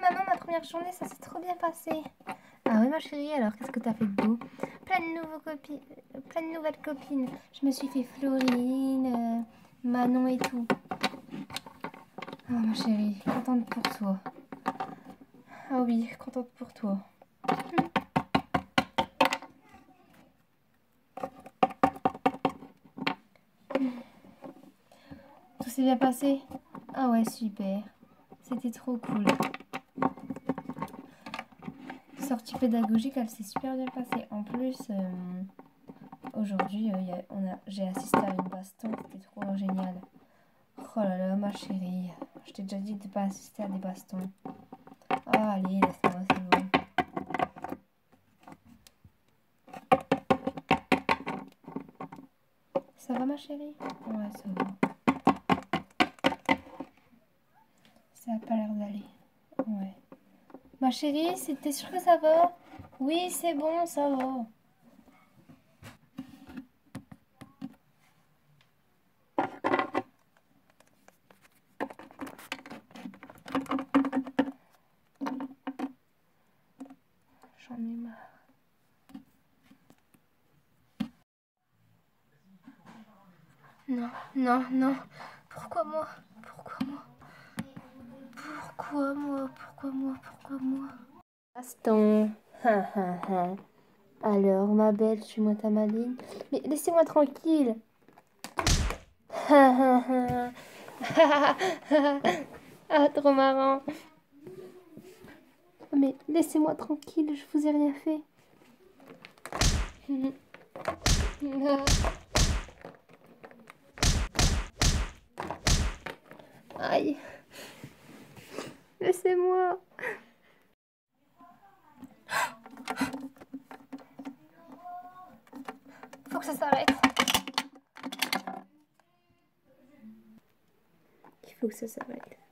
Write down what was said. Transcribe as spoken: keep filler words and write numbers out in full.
Maman, ma première journée, ça s'est trop bien passé. Ah oui, ma chérie, alors qu'est-ce que t'as fait de beau? Plein de nouveaux copines, plein de nouvelles copines. Je me suis fait Florine, euh, Manon et tout. Oh ma chérie, contente pour toi. Ah oui, contente pour toi. Tout s'est bien passé? Ah ouais, super. C'était trop cool. Sortie pédagogique, elle s'est super bien passée. En plus, euh, aujourd'hui, euh, y a- on a, j'ai assisté à une baston. C'était trop génial. Oh là là, ma chérie. Je t'ai déjà dit de ne pas assister à des bastons. Ah, allez, laisse-moi, c'est bon. Ça va, ma chérie? Ouais, ça va. Ça a pas l'air d'aller. Ouais. Ma chérie, t'es sûre que ça va? Oui, c'est bon, ça va. J'en ai marre. Non, non, non. Pourquoi moi? Pourquoi moi? Pourquoi moi? Pourquoi moi? Pourquoi moi? Baston. Ha, ha, ha. Alors, ma belle, suis-moi ta maline. Mais laissez-moi tranquille. Ha, ha, ha. Ah, trop marrant. Mais laissez-moi tranquille, je vous ai rien fait. Aïe. Laissez-moi. Faut que ça s'arrête. Il faut que ça s'arrête.